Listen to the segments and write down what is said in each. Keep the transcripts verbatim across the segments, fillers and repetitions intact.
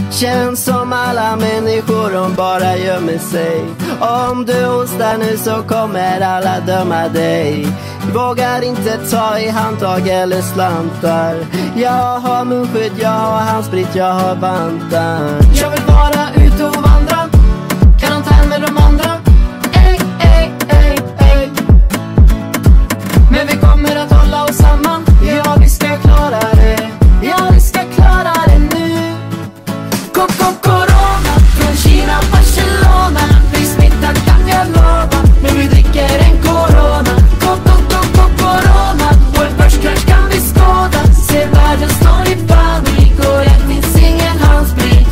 Känns som alla människor de bara gömmer sig. Om du hostar nu så kommer alla döma dig. Vågar inte ta i handtag eller slantar. Jag har munskydd, jag har handsprit, jag har vantar. Jag vill bara ut och vandra, karantän med de andra. Ey, ey, ey, ey. Men vi kommer att hålla oss samman. Ja, vi ska klara det. Ja, vi ska klara det nu. Corona, från Kina, Barcelona. Vi smittar kan jag lova. Men vi dricker en corona. Corona, vår börskrasch kan vi skåda. Se världen står i panik och det finns ingen handsprit.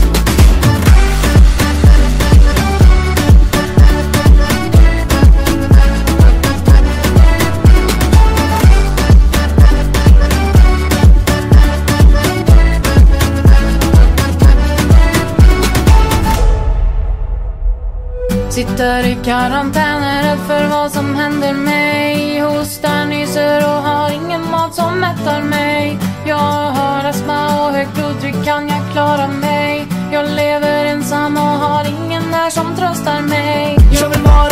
Sitter i karantän, är rädd för vad som händer mig. Hostar, nyser och har ingen mat som mättar mig. Jag har astma och högt blodtryck, kan jag klara mig? Jag lever ensam och har ingen där som tröstar mig. Jag vill vara